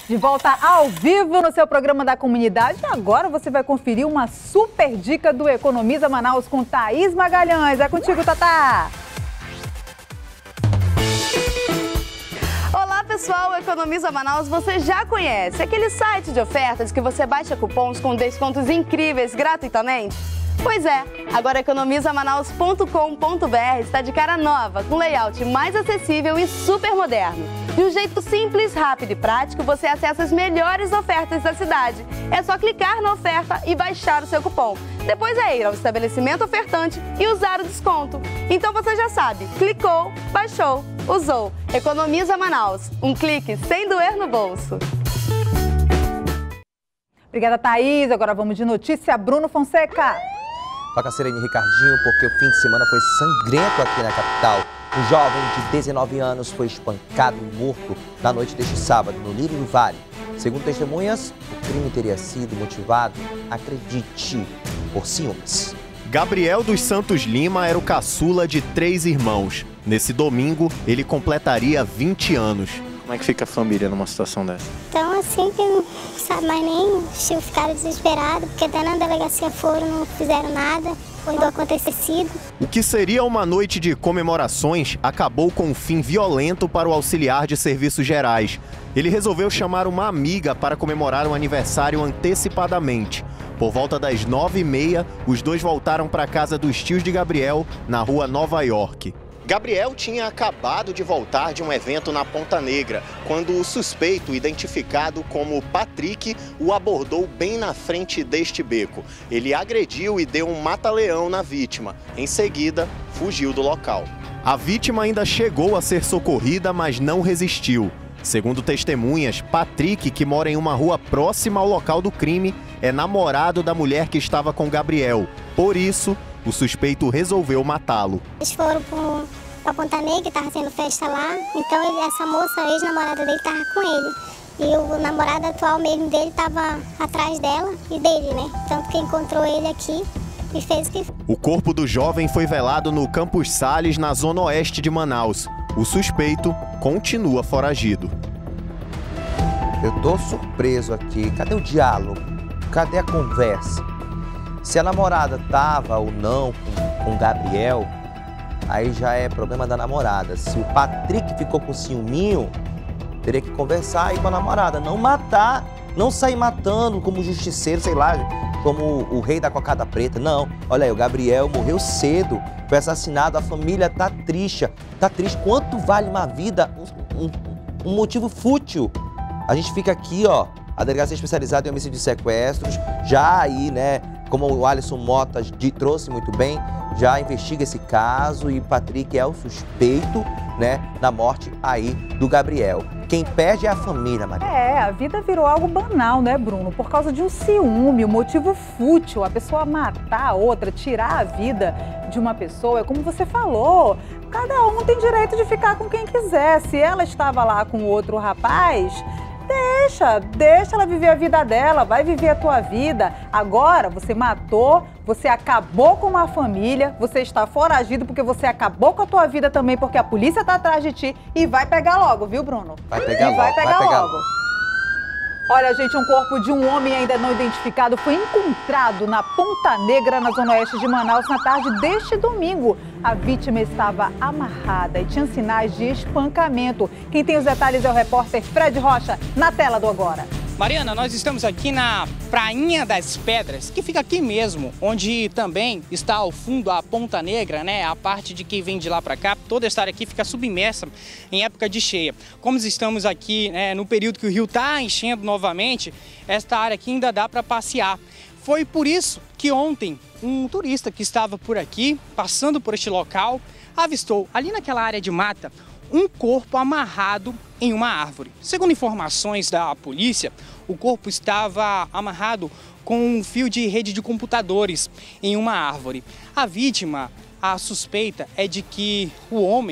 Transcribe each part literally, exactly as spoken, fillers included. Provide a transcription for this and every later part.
De volta ao vivo no seu programa da comunidade. Agora você vai conferir uma super dica do Economiza Manaus com Thaís Magalhães. É contigo, Tatá! Olá pessoal, o Economiza Manaus você já conhece. Aquele site de ofertas que você baixa cupons com descontos incríveis gratuitamente? Pois é, agora economiza manaus ponto com ponto br está de cara nova, com layout mais acessível e super moderno. De um jeito simples, rápido e prático, você acessa as melhores ofertas da cidade. É só clicar na oferta e baixar o seu cupom. Depois é ir ao estabelecimento ofertante e usar o desconto. Então você já sabe, clicou, baixou, usou. Economiza Manaus, um clique sem doer no bolso. Obrigada, Thaís. Agora vamos de notícia, Bruno Fonseca. Toca Serene Ricardinho, porque o fim de semana foi sangrento aqui na capital. Um jovem de dezenove anos foi espancado e morto na noite deste sábado, no Lírio do Vale. Segundo testemunhas, o crime teria sido motivado, acredite, por ciúmes. Gabriel dos Santos Lima era o caçula de três irmãos. Nesse domingo, ele completaria vinte anos. Como é que fica a família numa situação dessa? Então, assim, que não sabe mais nem, os tios ficaram desesperados, porque até na delegacia foram, não fizeram nada, foi do acontecido. O que seria uma noite de comemorações acabou com um fim violento para o auxiliar de serviços gerais. Ele resolveu chamar uma amiga para comemorar o aniversário antecipadamente. Por volta das nove e meia, os dois voltaram para a casa dos tios de Gabriel, na rua Nova York. Gabriel tinha acabado de voltar de um evento na Ponta Negra, quando o suspeito, identificado como Patrick, o abordou bem na frente deste beco. Ele agrediu e deu um mata-leão na vítima. Em seguida, fugiu do local. A vítima ainda chegou a ser socorrida, mas não resistiu. Segundo testemunhas, Patrick, que mora em uma rua próxima ao local do crime, é namorado da mulher que estava com Gabriel. Por isso, o suspeito resolveu matá-lo. Eles foram para Ponta Negra, que estava sendo festa lá, então ele, essa moça, a ex-namorada dele, estava com ele. E o namorado atual mesmo dele estava atrás dela e dele, né? Tanto que encontrou ele aqui e fez o que... O corpo do jovem foi velado no Campos Sales, na zona oeste de Manaus. O suspeito continua foragido. Eu tô surpreso aqui. Cadê o diálogo? Cadê a conversa? Se a namorada tava ou não com, com Gabriel, aí já é problema da namorada. Se o Patrick ficou com ciúminho, teria que conversar aí com a namorada. Não matar, não sair matando como justiceiro, sei lá, como o rei da cocada preta. Não, olha aí, o Gabriel morreu cedo, foi assassinado, a família tá triste. Tá triste. Quanto vale uma vida? Um, um, um motivo fútil. A gente fica aqui, ó, a delegacia especializada em homicídio e sequestros, já aí, né, como o Alisson Mota trouxe muito bem, já investiga esse caso e Patrick é o suspeito, né, da morte aí do Gabriel. Quem perde é a família, Maria. É, a vida virou algo banal, né, Bruno? Por causa de um ciúme, um motivo fútil, a pessoa matar a outra, tirar a vida de uma pessoa, é como você falou, cada um tem direito de ficar com quem quiser. Se ela estava lá com outro rapaz... Deixa, deixa ela viver a vida dela, vai viver a tua vida. Agora você matou, você acabou com uma família, você está foragido porque você acabou com a tua vida também, porque a polícia está atrás de ti e vai pegar logo, viu, Bruno? Vai pegar e logo, vai pegar vai pegar logo. Olha, gente, um corpo de um homem ainda não identificado foi encontrado na Ponta Negra, na zona oeste de Manaus, na tarde deste domingo. A vítima estava amarrada e tinha sinais de espancamento. Quem tem os detalhes é o repórter Fred Rocha, na tela do Agora. Mariana, nós estamos aqui na Prainha das Pedras, que fica aqui mesmo, onde também está ao fundo a Ponta Negra, né? A parte de quem vem de lá para cá, toda esta área aqui fica submersa em época de cheia. Como estamos aqui, né, no período que o rio está enchendo novamente, esta área aqui ainda dá para passear. Foi por isso que ontem um turista que estava por aqui, passando por este local, avistou ali naquela área de mata um corpo amarrado em uma árvore. Segundo informações da polícia, o corpo estava amarrado com um fio de rede de computadores em uma árvore. A vítima, a suspeita, é de que o homem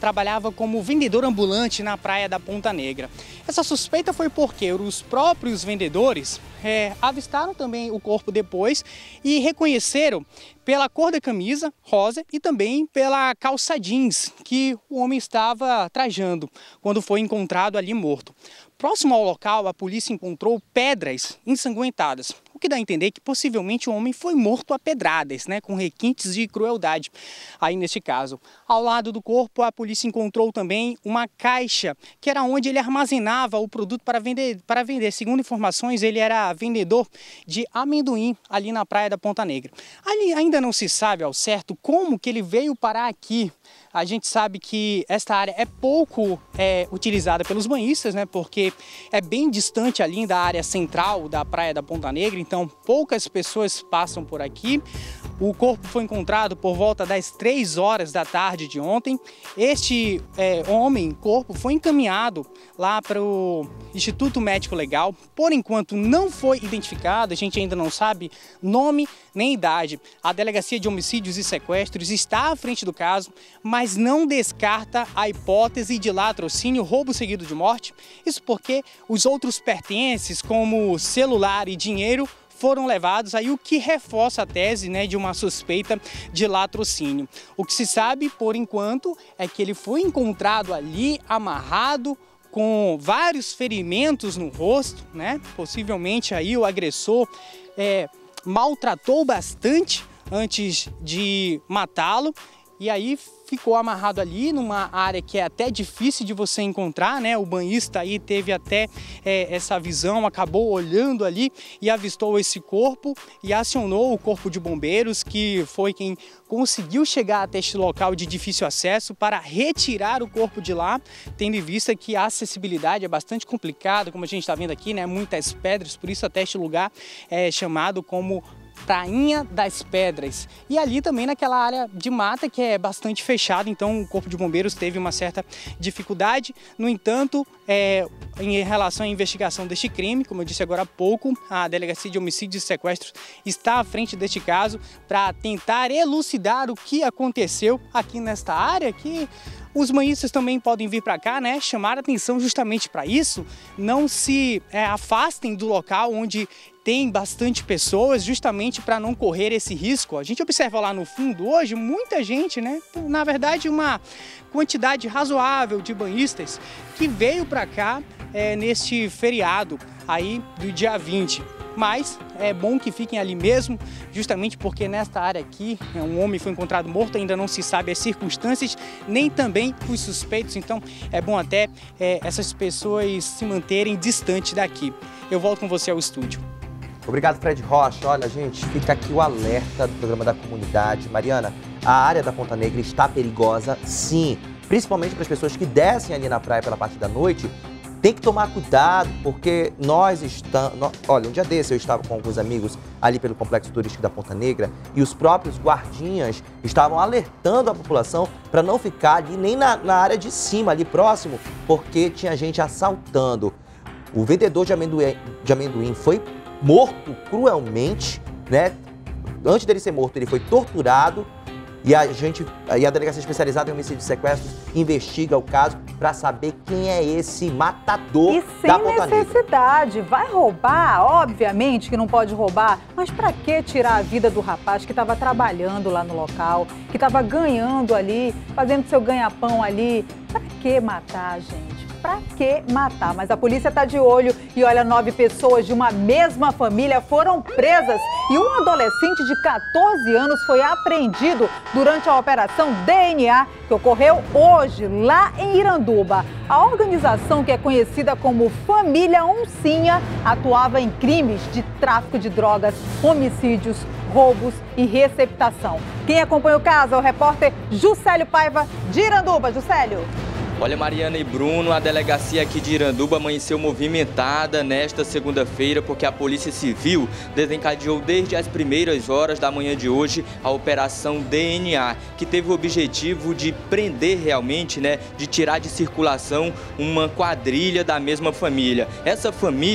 trabalhava como vendedor ambulante na praia da Ponta Negra. Essa suspeita foi porque os próprios vendedores é, avistaram também o corpo depois e reconheceram pela cor da camisa, rosa, e também pela calça jeans que o homem estava trajando quando foi encontrado ali morto. Próximo ao local, a polícia encontrou pedras ensanguentadas, o que dá a entender que possivelmente o homem foi morto a pedradas, né, com requintes de crueldade. Aí neste caso, ao lado do corpo, a polícia encontrou também uma caixa, que era onde ele armazenava o produto para vender. Para vender. Segundo informações, ele era vendedor de amendoim ali na praia da Ponta Negra. Ali ainda não se sabe ao certo como que ele veio parar aqui. A gente sabe que esta área é pouco é, utilizada pelos banhistas, né? Porque é bem distante ali da área central da praia da Ponta Negra, então poucas pessoas passam por aqui. O corpo foi encontrado por volta das três horas da tarde de ontem. Este é, homem, corpo, foi encaminhado lá para o Instituto Médico Legal. Por enquanto não foi identificado, a gente ainda não sabe nome nem idade. A Delegacia de Homicídios e Sequestros está à frente do caso, mas não descarta a hipótese de latrocínio, roubo seguido de morte. Isso porque os outros pertences, como celular e dinheiro, foram levados, aí o que reforça a tese, né, de uma suspeita de latrocínio. O que se sabe, por enquanto, é que ele foi encontrado ali amarrado, com vários ferimentos no rosto, né? Possivelmente aí o agressor é, maltratou bastante antes de matá-lo. E aí ficou amarrado ali numa área que é até difícil de você encontrar, né? O banhista aí teve até é, essa visão, acabou olhando ali e avistou esse corpo e acionou o corpo de bombeiros, que foi quem conseguiu chegar até este local de difícil acesso para retirar o corpo de lá, tendo em vista que a acessibilidade é bastante complicada, como a gente está vendo aqui, né? Muitas pedras, por isso até este lugar é chamado como Prainha das Pedras. E ali também naquela área de mata que é bastante fechada, então o Corpo de Bombeiros teve uma certa dificuldade. No entanto, é, em relação à investigação deste crime, como eu disse agora há pouco, a Delegacia de Homicídios e Sequestros está à frente deste caso para tentar elucidar o que aconteceu aqui nesta área, que os banhistas também podem vir para cá, né, chamar a atenção justamente para isso. Não se é, afastem do local onde tem bastante pessoas, justamente para não correr esse risco. A gente observa lá no fundo hoje muita gente, né? Na verdade, uma quantidade razoável de banhistas que veio para cá é, neste feriado aí do dia vinte. Mas é bom que fiquem ali mesmo, justamente porque nesta área aqui um homem foi encontrado morto, ainda não se sabe as circunstâncias, nem também os suspeitos, então é bom até é, essas pessoas se manterem distantes daqui. Eu volto com você ao estúdio. Obrigado, Fred Rocha. Olha, gente, fica aqui o alerta do programa da comunidade. Mariana, a área da Ponta Negra está perigosa, sim, principalmente para as pessoas que descem ali na praia pela parte da noite. Tem que tomar cuidado, porque nós estamos... Olha, um dia desse eu estava com alguns amigos ali pelo Complexo Turístico da Ponta Negra e os próprios guardinhas estavam alertando a população para não ficar ali nem na, na área de cima, ali próximo, porque tinha gente assaltando. O vendedor de amendoim, de amendoim foi morto cruelmente, né? Antes dele ser morto, ele foi torturado. E a gente, e a Delegacia Especializada em Homicídios e Sequestros investiga o caso para saber quem é esse matador da Ponta Negra. E sem necessidade, vai roubar, obviamente que não pode roubar, mas para que tirar a vida do rapaz que estava trabalhando lá no local, que estava ganhando ali, fazendo seu ganha-pão ali? Para que matar, gente? Para que matar? Mas a polícia está de olho e olha, nove pessoas de uma mesma família foram presas e um adolescente de quatorze anos foi apreendido durante a operação D N A que ocorreu hoje lá em Iranduba. A organização, que é conhecida como Família Oncinha, atuava em crimes de tráfico de drogas, homicídios, roubos e receptação. Quem acompanha o caso é o repórter Juscelio Paiva de Iranduba. Juscelio. Olha, Mariana e Bruno, a delegacia aqui de Iranduba amanheceu movimentada nesta segunda-feira porque a Polícia Civil desencadeou desde as primeiras horas da manhã de hoje a Operação D N A, que teve o objetivo de prender realmente, né, de tirar de circulação uma quadrilha da mesma família. Essa família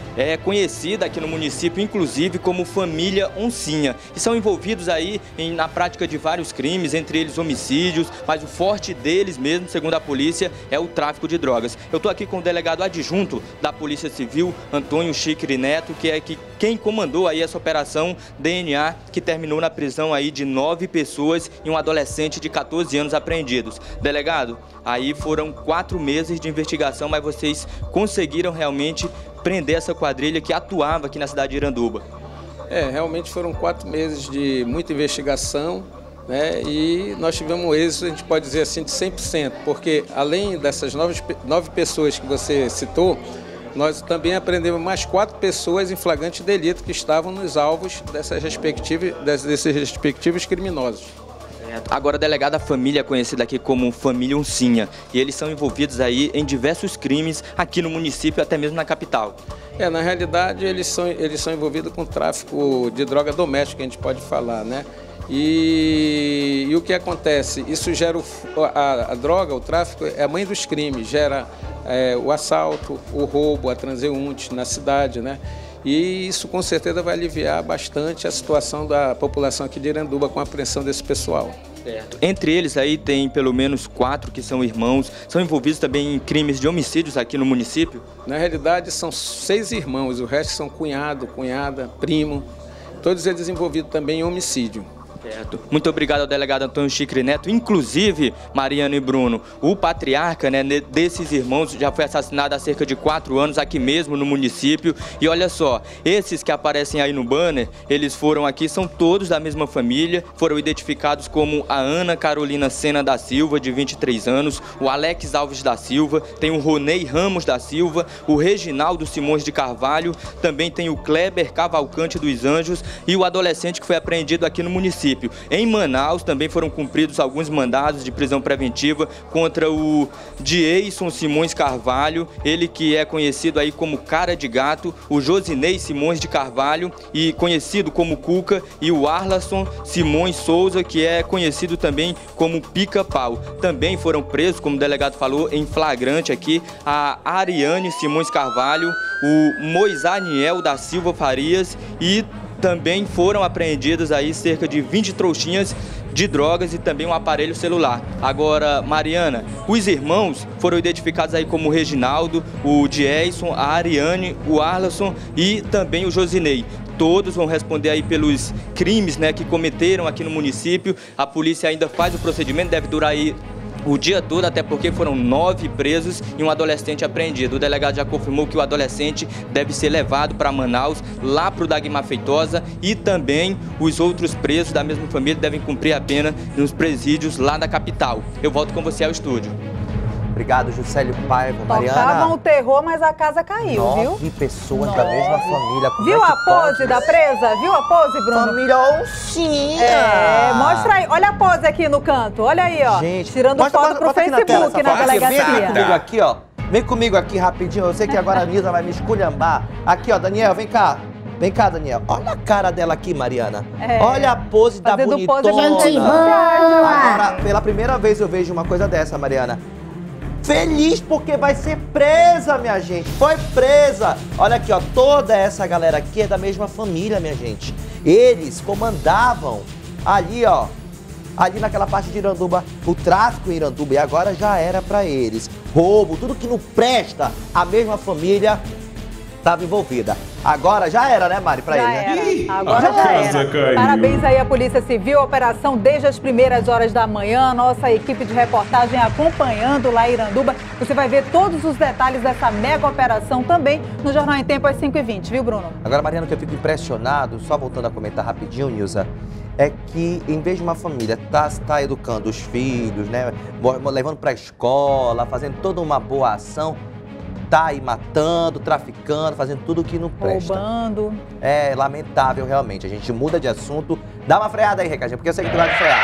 é conhecida aqui no município, inclusive, como família Oncinha. E são envolvidos aí em, na prática de vários crimes, entre eles homicídios, mas o forte deles mesmo, segundo a polícia, é o tráfico de drogas. Eu estou aqui com o delegado adjunto da Polícia Civil, Antônio Chicre Neto, que é que, quem comandou aí essa operação D N A, que terminou na prisão aí de nove pessoas e um adolescente de quatorze anos apreendidos. Delegado, aí foram quatro meses de investigação, mas vocês conseguiram realmente prender essa quadrilha que atuava aqui na cidade de Iranduba. É, realmente foram quatro meses de muita investigação, né? E nós tivemos um êxito, a gente pode dizer assim, de cem por cento, porque além dessas nove, nove pessoas que você citou, nós também apreendemos mais quatro pessoas em flagrante delito que estavam nos alvos dessas respectivas, desses respectivos criminosos. Agora, delegado, a família é conhecida aqui como família Oncinha, e eles são envolvidos aí em diversos crimes aqui no município, até mesmo na capital. É, na realidade, eles são, eles são envolvidos com tráfico de droga doméstica, a gente pode falar, né? E, e o que acontece? Isso gera o, a, a droga, o tráfico é a mãe dos crimes, gera é, o assalto, o roubo, a transeunte na cidade, né? E isso com certeza vai aliviar bastante a situação da população aqui de Iranduba com a apreensão desse pessoal. Certo. Entre eles aí tem pelo menos quatro que são irmãos, são envolvidos também em crimes de homicídios aqui no município? Na realidade são seis irmãos, o resto são cunhado, cunhada, primo, todos eles envolvidos também em homicídio. Certo. Muito obrigado ao delegado Antônio Chicre Neto. Inclusive, Mariana e Bruno, o patriarca, né, desses irmãos já foi assassinado há cerca de quatro anos aqui mesmo no município. E olha só, esses que aparecem aí no banner, eles foram aqui, são todos da mesma família, foram identificados como a Ana Carolina Sena da Silva, de vinte e três anos, o Alex Alves da Silva, tem o Ronei Ramos da Silva, o Reginaldo Simões de Carvalho, também tem o Kleber Cavalcante dos Anjos e o adolescente que foi apreendido aqui no município. Em Manaus também foram cumpridos alguns mandados de prisão preventiva contra o Dieison Simões Carvalho, ele que é conhecido aí como Cara de Gato, o Josinei Simões de Carvalho, e conhecido como Cuca, e o Arlasson Simões Souza, que é conhecido também como Pica-Pau. Também foram presos, como o delegado falou, em flagrante aqui, a Ariane Simões Carvalho, o Moisaniel da Silva Farias, e também foram apreendidos aí cerca de vinte trouxinhas de drogas e também um aparelho celular. Agora, Mariana, os irmãos foram identificados aí como o Reginaldo, o Dieison, a Ariane, o Arlasson e também o Josinei. Todos vão responder aí pelos crimes, né, que cometeram aqui no município. A polícia ainda faz o procedimento, deve durar aí o dia todo, até porque foram nove presos e um adolescente apreendido. O delegado já confirmou que o adolescente deve ser levado para Manaus, lá para o Dagmar Feitosa, e também os outros presos da mesma família devem cumprir a pena nos presídios lá da capital. Eu volto com você ao estúdio. Obrigado, Juscelio Paiva. Mariana. Tocavam o terror, mas a casa caiu, nove viu? Nove pessoas Nove. da mesma família. Como viu é a pose pode? da presa? Viu a pose, Bruno? Família Oncinha. É, mostra aí. Olha a pose aqui no canto. Olha aí, ó. Gente, tirando mostra, foto bota, pro bota Facebook na, na delegacia. Vem comigo aqui, ó. Vem comigo aqui rapidinho. Eu sei que agora a Nisa vai me esculhambar. Aqui, ó, Daniel, vem cá. Vem cá, Daniel. Olha a cara dela aqui, Mariana. É. Olha a pose da bonitona. Pose gente boa. Agora, pela primeira vez eu vejo uma coisa dessa, Mariana. Feliz porque vai ser presa, minha gente. Foi presa. Olha aqui, ó. Toda essa galera aqui é da mesma família, minha gente. Eles comandavam ali, ó. Ali naquela parte de Iranduba, o tráfico em Iranduba. E agora já era pra eles. Roubo, tudo que não presta, a mesma família estava envolvida. Agora já era, né, Mari, pra já ele, né? Era. Agora já era. Caiu. Parabéns aí à Polícia Civil, operação desde as primeiras horas da manhã, nossa equipe de reportagem acompanhando lá em Iranduba. Você vai ver todos os detalhes dessa mega operação também no Jornal em Tempo às cinco e vinte, viu, Bruno? Agora, Mariana, que eu fico impressionado, só voltando a comentar rapidinho, Nilza, é que em vez de uma família tá, tá educando os filhos, né, levando pra escola, fazendo toda uma boa ação, tá aí matando, traficando, fazendo tudo o que não presta. Roubando. É lamentável, realmente. A gente muda de assunto. Dá uma freada aí, Recadinho, porque eu sei que tu vai frear.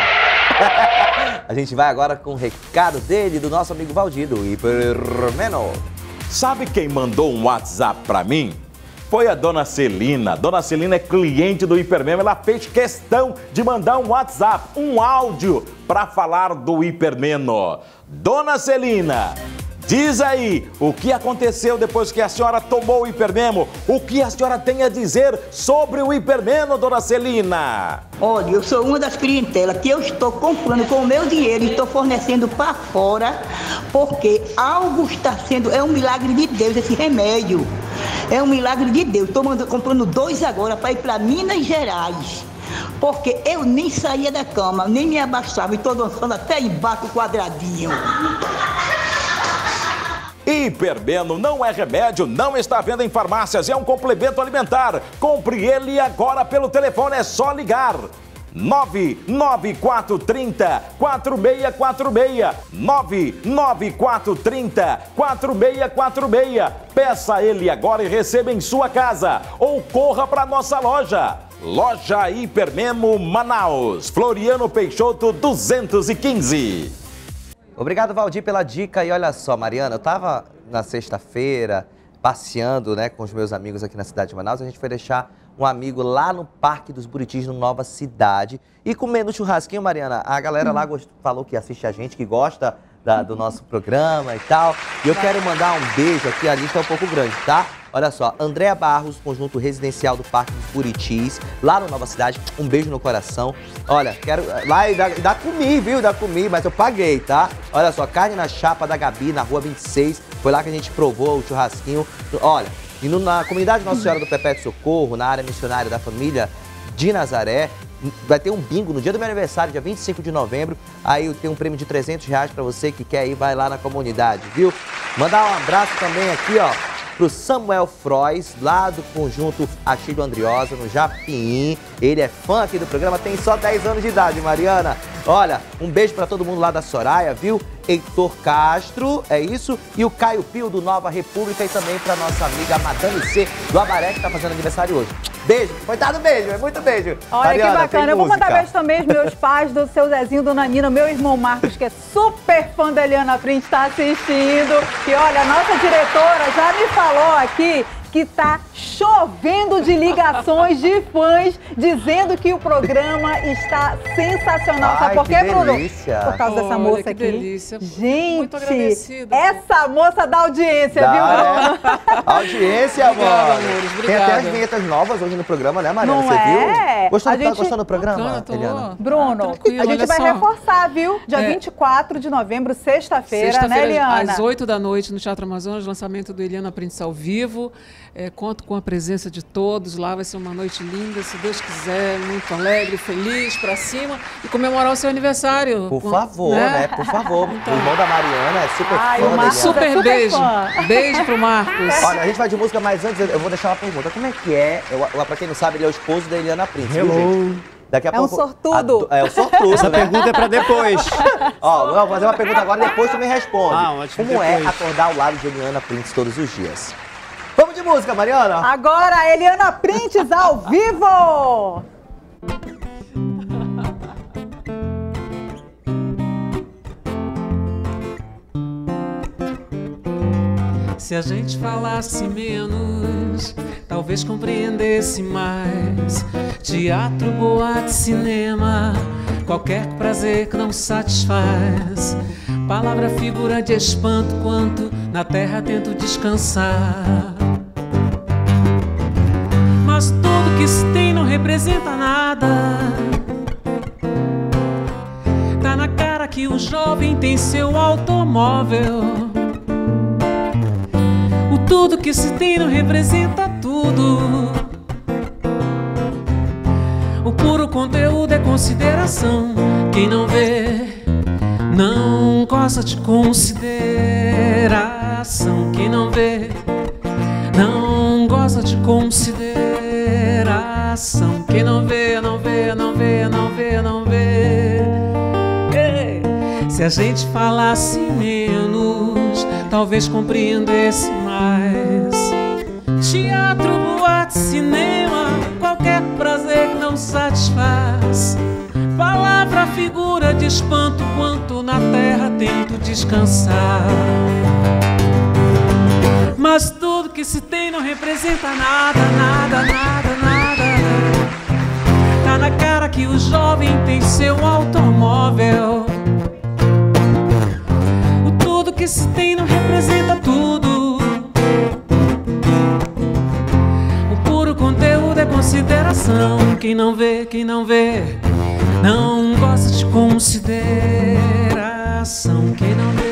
A gente vai agora com o recado dele, do nosso amigo Valdir, do Hipermeno. Sabe quem mandou um WhatsApp pra mim? Foi a dona Celina. Dona Celina é cliente do Hipermeno. Ela fez questão de mandar um WhatsApp, um áudio, para falar do Hipermeno. Dona Celina, Diz aí, o que aconteceu depois que a senhora tomou o Hipermemo? O que a senhora tem a dizer sobre o Hipermemo, dona Celina? Olha, eu sou uma das clientelas que eu estou comprando com o meu dinheiro e estou fornecendo para fora, porque algo está sendo, é um milagre de Deus esse remédio. É um milagre de Deus. Estou comprando dois agora para ir para Minas Gerais. Porque eu nem saía da cama, nem me abaixava e estou dançando até embaixo quadradinho. Hipermemo não é remédio, não está à venda em farmácias, é um complemento alimentar. Compre ele agora pelo telefone, é só ligar. nove nove quatro três zero quatro seis quatro seis, nove nove quatro três zero quatro seis quatro seis. Peça ele agora e receba em sua casa ou corra para nossa loja. Loja Hipermemo Manaus, Floriano Peixoto duzentos e quinze. Obrigado, Valdir, pela dica. E olha só, Mariana, eu estava na sexta-feira passeando, né, com os meus amigos aqui na cidade de Manaus. A gente foi deixar um amigo lá no Parque dos Buritis, no Nova Cidade. E comendo churrasquinho, Mariana, a galera lá gost... falou que assiste a gente, que gosta da, do nosso programa e tal. E eu quero mandar um beijo aqui, a lista é um pouco grande, tá? Olha só, Andréa Barros, conjunto residencial do Parque dos Buritis, lá no Nova Cidade, um beijo no coração. Olha, quero... Lá e dá, dá comi, viu? Dá comi, mas eu paguei, tá? Olha só, carne na chapa da Gabi, na rua vinte e seis. Foi lá que a gente provou o churrasquinho. Olha, e no, na comunidade Nossa Senhora do Perpétuo Socorro, na área missionária da família de Nazaré, vai ter um bingo no dia do meu aniversário, dia vinte e cinco de novembro. Aí tem um prêmio de trezentos reais pra você que quer ir, vai lá na comunidade, viu? Mandar um abraço também aqui, ó, pro Samuel Frois, lá do conjunto Achille Andriosa, no Japim. Ele é fã aqui do programa, tem só dez anos de idade, Mariana. Olha, um beijo pra todo mundo lá da Soraya, viu? Heitor Castro, é isso? E o Caio Pio, do Nova República, e também pra nossa amiga Madame C, do Abaré, que tá fazendo aniversário hoje. Beijo, foi dado beijo, é muito beijo. Olha, Mariana, que bacana, eu vou música. mandar beijo também aos meus pais, do seu Zezinho, dona Nina, meu irmão Marcos, que é super fã da Eliana Print, tá assistindo. E olha, a nossa diretora já me falou aqui que tá chovendo de ligações de fãs dizendo que o programa está sensacional. Ai, sabe por quê, Bruno? Delícia. Por causa Olha, dessa moça que aqui. delícia. Gente, muito agradecida. essa moça dá audiência, Dá, viu, Bruno? é. Audiência, Obrigada, amor. amores, Tem até as obrigada. vinhetas novas hoje no programa, né, Mariana? Não Você é? viu? Gostou, A tá gente- gostando do programa, Bacana, tô. Eliana? Bruno, Ah, tranquilo, a gente olha vai só. reforçar, viu? Dia É. vinte e quatro de novembro, sexta-feira, né, Sexta-feira, Eliana? às oito da noite, no Teatro Amazonas, lançamento do Eliana Prince ao vivo. É, conto com a presença de todos lá, vai ser uma noite linda, se Deus quiser, muito alegre, feliz, pra cima, e comemorar o seu aniversário. Por Com- favor, né? Por favor. O irmão da Mariana é super Ai, fã o da Marcos Eliana. Super, super beijo. fã. Beijo pro Marcos. Olha, a gente vai de música, mas antes eu vou deixar uma pergunta. Como é que é? Eu, eu, pra quem não sabe, ele é o esposo da Eliana Prince, viu, gente? Daqui a É um pouco, sortudo. A, é o sortudo, Essa né? pergunta é pra depois. Ó, vou fazer uma pergunta agora e depois tu me responde. Ah, ótimo, Como é depois. acordar ao lado de Eliana Prince todos os dias? Vamos de música, Mariana? Agora, a Eliana Prints ao vivo! Se a gente falasse menos, talvez compreendesse mais. Teatro, boate, cinema, qualquer prazer que não satisfaz. Palavra, figura de espanto, quanto na terra tento descansar. Mas tudo que se tem não representa nada. Tá na cara que o jovem tem seu automóvel. O tudo que se tem não representa tudo. O puro conteúdo é consideração. Quem não vê, não gosta de consideração. Quem não vê, não gosta de consideração. Quem não vê, não vê, não vê, não vê, não vê. Ei! Se a gente falasse menos, talvez compreendesse mais. Teatro, boate, cinema, qualquer prazer que não satisfaz. Palavra, figura de espanto, quanto na terra tento descansar. Mas tudo que se tem não representa nada, nada, nada, nada. Tá na cara que o jovem tem seu automóvel. O tudo que que se tem não representa tudo. O puro conteúdo é consideração. Quem não vê, quem não vê, não gosta de consideração. Quem não vê